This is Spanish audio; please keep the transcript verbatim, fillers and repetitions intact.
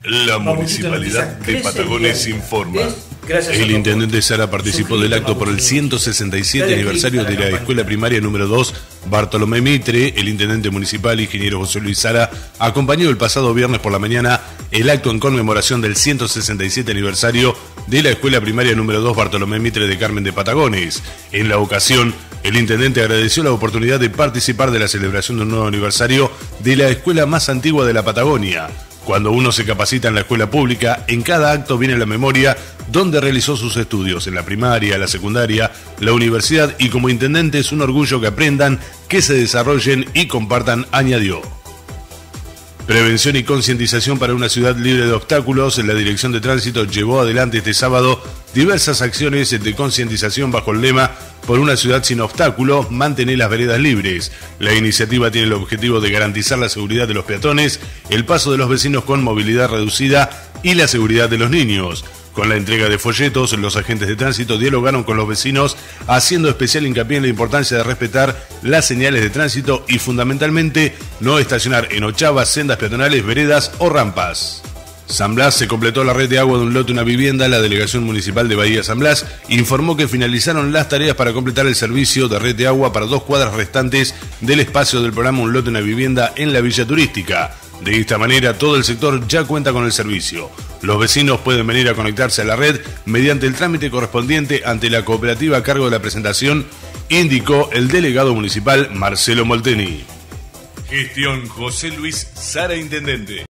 La Municipalidad de Patagones informa. El intendente Sara participó del acto por el ciento sesenta y siete aniversario de la Escuela Primaria número dos Bartolomé Mitre. El intendente municipal, ingeniero José Luis Sara, acompañó el pasado viernes por la mañana el acto en conmemoración del ciento sesenta y siete aniversario de la Escuela Primaria número dos Bartolomé Mitre de Carmen de Patagones. En la ocasión, el intendente agradeció la oportunidad de participar de la celebración de un nuevo aniversario de la escuela más antigua de la Patagonia. Cuando uno se capacita en la escuela pública, en cada acto viene la memoria donde realizó sus estudios, en la primaria, la secundaria, la universidad, y como intendente es un orgullo que aprendan, que se desarrollen y compartan, añadió. Prevención y concientización para una ciudad libre de obstáculos. La Dirección de Tránsito llevó adelante este sábado diversas acciones de concientización bajo el lema "Por una ciudad sin obstáculos, mantener las veredas libres". La iniciativa tiene el objetivo de garantizar la seguridad de los peatones, el paso de los vecinos con movilidad reducida y la seguridad de los niños. Con la entrega de folletos, los agentes de tránsito dialogaron con los vecinos, haciendo especial hincapié en la importancia de respetar las señales de tránsito y fundamentalmente no estacionar en ochavas, sendas peatonales, veredas o rampas. San Blas se completó la red de agua de un lote una vivienda. La Delegación Municipal de Bahía San Blas informó que finalizaron las tareas para completar el servicio de red de agua para dos cuadras restantes del espacio del programa Un Lote una Vivienda en la Villa Turística. De esta manera, todo el sector ya cuenta con el servicio. Los vecinos pueden venir a conectarse a la red mediante el trámite correspondiente ante la cooperativa a cargo de la presentación, indicó el delegado municipal Marcelo Molteni. Gestión José Luis Sara, intendente.